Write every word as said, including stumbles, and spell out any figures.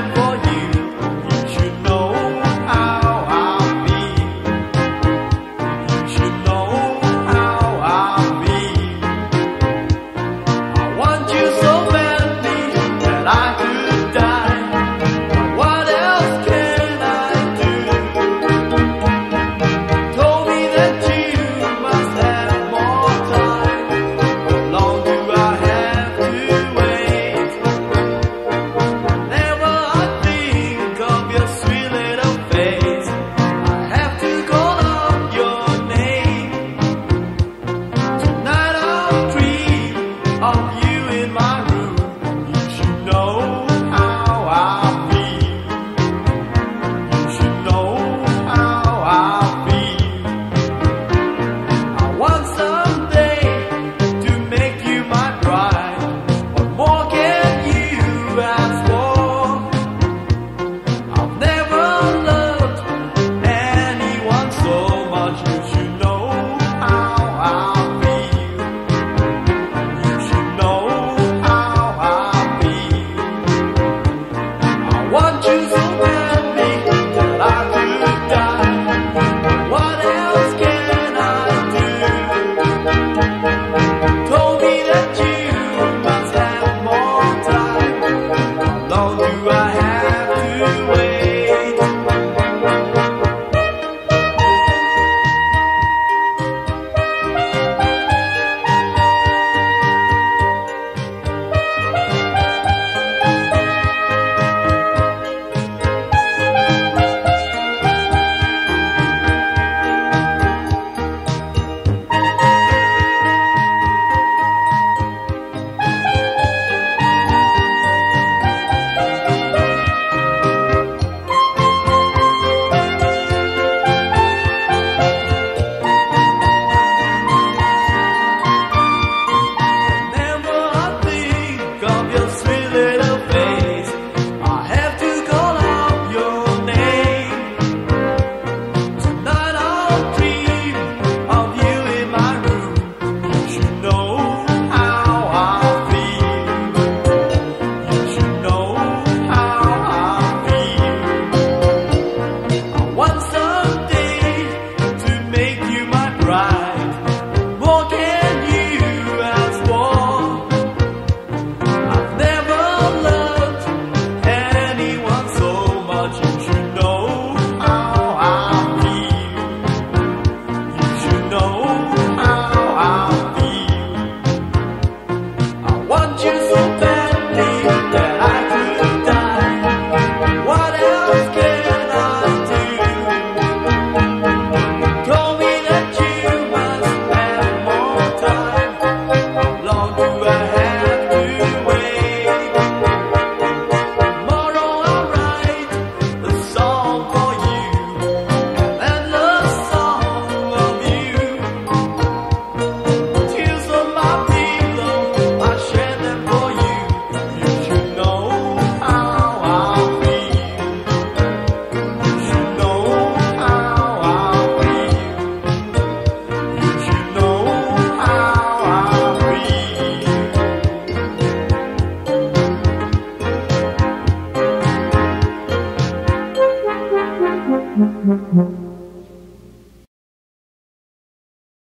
for you. You should know how I feel. You should know how I feel. I want you so badly that I could die. But what else can I do? Told me that you must have more time. How long do I have to wait? Whenever I think of your sweet little face, I have to call out your name. Tonight I'll dream of you in my room. You should know how I feel. You should know how I feel. I want someday to make you my bride. What more can you ask for? I've never loved anyone so much. You should know how I feel. You should know how I feel. I want you so badly that I could die. What else can I do? Told me that you must have more time. How long do I have to wait?